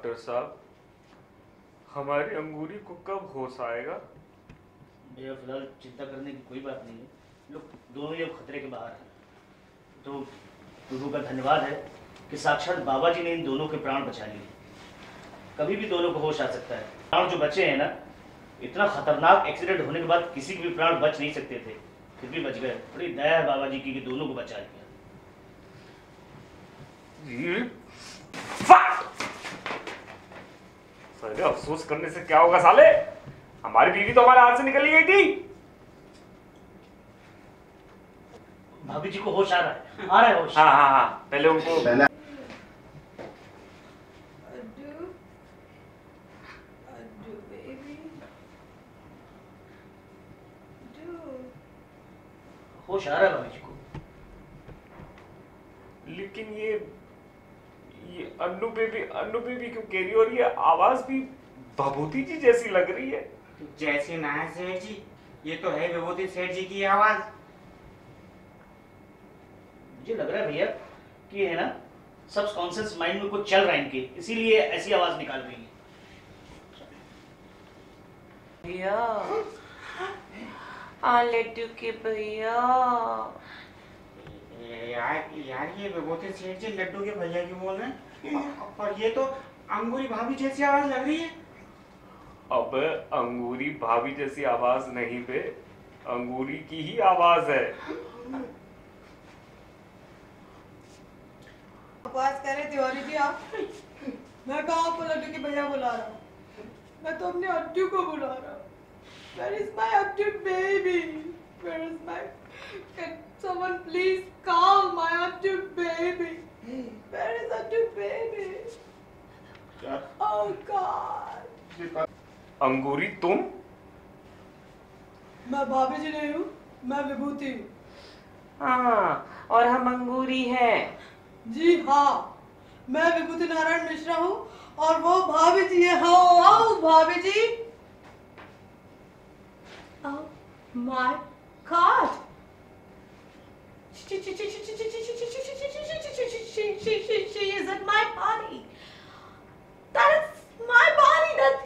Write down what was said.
Doctor साहब, हमारी अंगूरी को कब होश आएगा? भैया फिलहाल चिंता करने की कोई बात नहीं है, लोग दोनों ही अब खतरे के बाहर हैं। तो गुरु का धन्यवाद है कि साक्षात बाबा जी ने इन दोनों के प्राण बचा लिए। कभी भी दोनों को होश आ सकता है। प्राण जो बचे हैं ना, इतना खतरनाक एक्सीडेंट होने के बाद किसी के भी प्राण बच नहीं सकते थे, फिर भी बच गए। बड़ी दया है बाबा जी की कि दोनों को बचा लिया। साले अफसोस करने से क्या होगा साले? हमारी बीवी तो हमारे हाथ से निकल गई थी। भाभी जी को होश आ रहा है, आ रहा है होश। हाँ, पहले उनको होश आ रहा है भाभी जी को। लेकिन ये अन्नू बेबी क्यों कह रही है? और ये आवाज भी भभूति जी जैसी लग रही है। जैसी ना है सेठ जी, ये तो है विभूति सेठ जी की आवाज। मुझे लग रहा है भैया कि है ना, सबकॉन्शियस माइंड में कुछ चल रहा है इनके, इसीलिए ऐसी आवाज निकाल रही है। भैया लड्डू के भैया। यार ये विभूति सेठ जी लड्डू के भैया क्यों बोल रहे हैं? और ये तो अंगूरी भाभी जैसी आवाज लग रही है। अब अंगूरी भाभी जैसी आवाज नहीं पे, अंगूरी की ही आवाज है। बकवास कर रहे तिवारी जी आप। मैं कहाँ आपको लड्डू के भैया बुला रहा हूँ, मैं तो अपने अड्डू को बुला रहा हूँ। Where is my Abdu baby? Where is my? Can someone please call my Abdu baby? Where is Abdu baby? Oh God! अंगूरी तुम? मैं भाभी जी नहीं हूँ, मैं विभूति हूँ। हाँ, और हम अंगूरी हैं। जी हाँ, मैं विभूति नारायण मिश्रा हूँ और वो भाभी जी है। हाँ भाभी जी। Oh my God! She is at my body. That is my body.